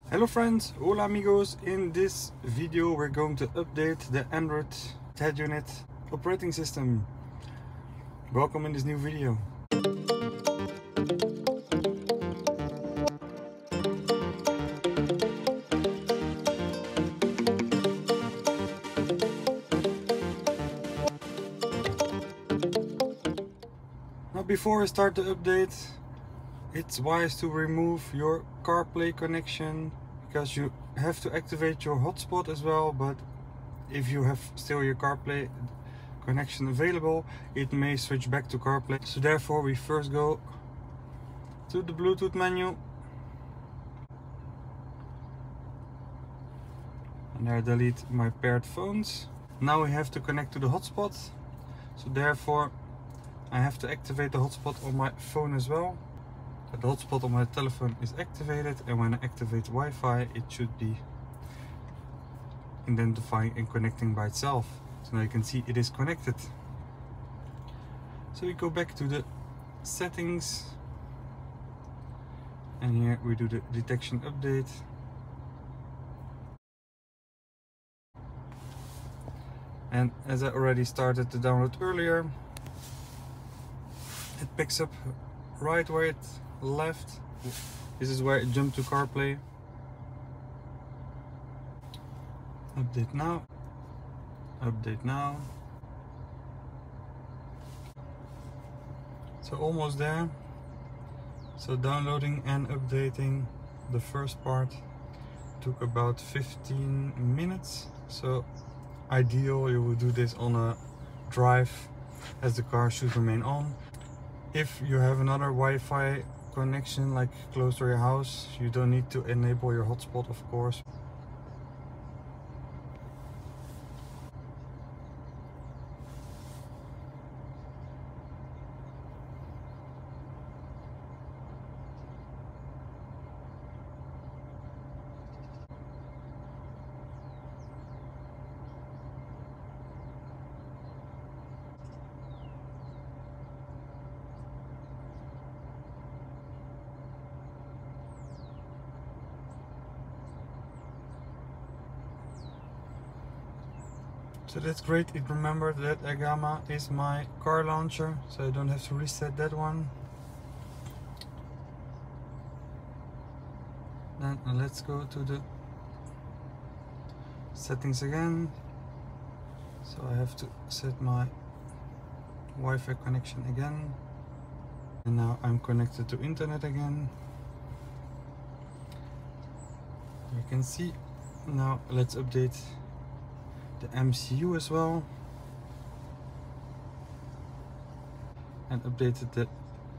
Hello friends, hola amigos. In this video we're going to update the Android head unit operating system. Welcome in this new video. Now before I start the update, it's wise to remove your CarPlay connection because you have to activate your hotspot as well, but if you have still your CarPlay connection available, it may switch back to CarPlay. So therefore we first go to the Bluetooth menu and there delete my paired phones. Now we have to connect to the hotspot, so therefore I have to activate the hotspot on my phone as well. The hotspot on my telephone is activated, and when I activate Wi-Fi it should be identifying and connecting by itself. So now you can see it is connected. So we go back to the settings and here we do the detection update. And as I already started to download earlier, it picks up right where it left. This is where it jumped to CarPlay. Update now. Update now. So almost there. So downloading and updating the first part took about 15 minutes. So ideal, you would do this on a drive as the car should remain on. If you have another Wi-Fi connection like close to your house, you don't need to enable your hotspot, of course. So that's great, it remembered that Agama is my car launcher, so I don't have to reset that one. Then let's go to the settings again. So I have to set my Wi-Fi connection again. And now I'm connected to internet again. You can see. Now let's update the MCU as well, and updated the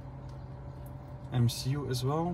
MCU as well.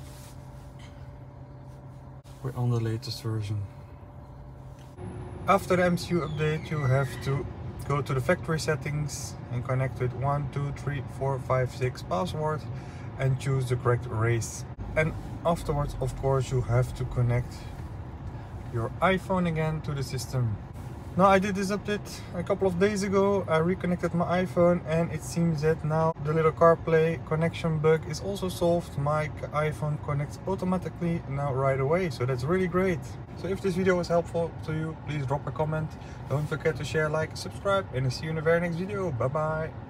We're on the latest version. After the MCU update, you have to go to the factory settings and connect with 12345 password and choose the correct race. And afterwards, of course, you have to connect your iPhone again to the system. Now I did this update a couple of days ago. I reconnected my iPhone and it seems that now the little CarPlay connection bug is also solved. My iPhone connects automatically now right away, so that's really great. So if this video was helpful to you, please drop a comment. Don't forget to share, like, subscribe, and I'll see you in the very next video. Bye bye.